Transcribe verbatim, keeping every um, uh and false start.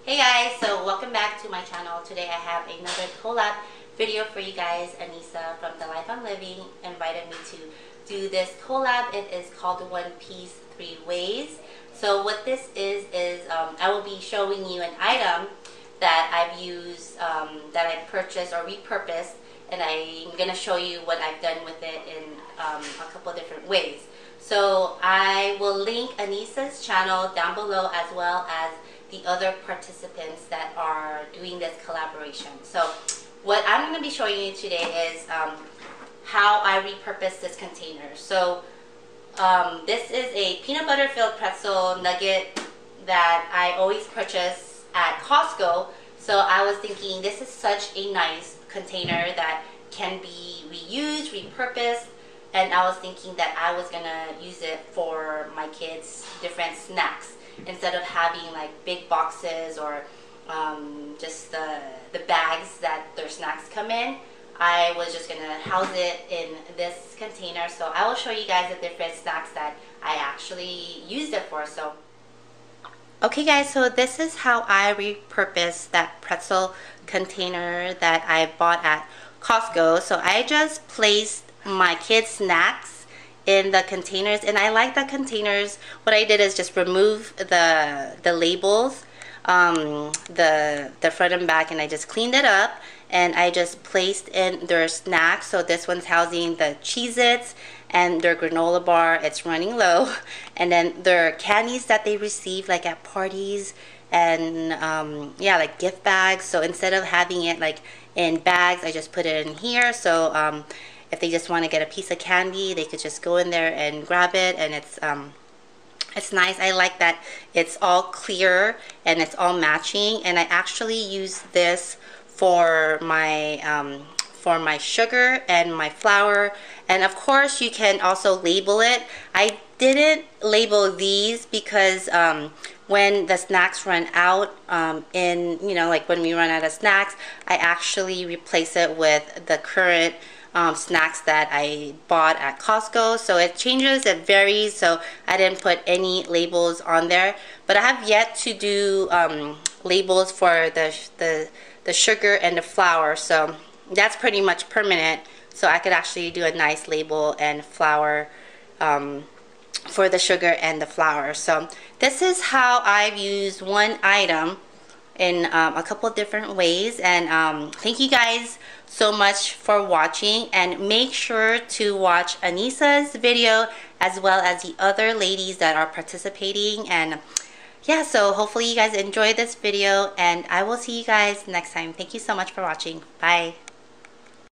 Hey guys, so welcome back to my channel. Today I have another collab video for you guys. Anissa from The Life I'm Living invited me to do this collab. It is called One Piece Three Ways. So what this is, is um, I will be showing you an item that I've used, um, that I purchased or repurposed, and I'm going to show you what I've done with it in um, a couple of different ways. So I will link Anissa's channel down below, as well as the other participants that are doing this collaboration. So what I'm going to be showing you today is um, how I repurpose this container. So um, this is a peanut butter filled pretzel nugget that I always purchase at Costco. So I was thinking this is such a nice container that can be reused, repurposed, and I was thinking that I was going to use it for my kids' different snacks, instead of having like big boxes or um, just the, the bags that their snacks come in. I was just gonna house it in this container. So I will show you guys the different snacks that I actually used it for. So okay guys, so this is how I repurposed that pretzel container that I bought at Costco. So I just placed my kids' snacks in the containers, and I like the containers. What I did is just remove the the labels, um, the the front and back, and I just cleaned it up, and I just placed in their snacks. So this one's housing the Cheez-Its and their granola bar. It's running low, and then their candies that they receive like at parties, and um, yeah, like gift bags. So instead of having it like in bags, I just put it in here. So um, if they just want to get a piece of candy, they could just go in there and grab it, and it's um, it's nice. I like that it's all clear and it's all matching. And I actually use this for my um, for my sugar and my flour, and of course you can also label it. I didn't label these because um, when the snacks run out, um, in you know like when we run out of snacks, I actually replace it with the current Um, snacks that I bought at Costco. So it changes, it varies, so I didn't put any labels on there. But I have yet to do um, labels for the, the, the sugar and the flour, so that's pretty much permanent. So I could actually do a nice label and flour um, for the sugar and the flour. So this is how I've used one item in um, a couple of different ways. And um, thank you guys so much for watching, and make sure to watch Anissa's video as well as the other ladies that are participating. And yeah, so hopefully you guys enjoyed this video, and I will see you guys next time. Thank you so much for watching. Bye.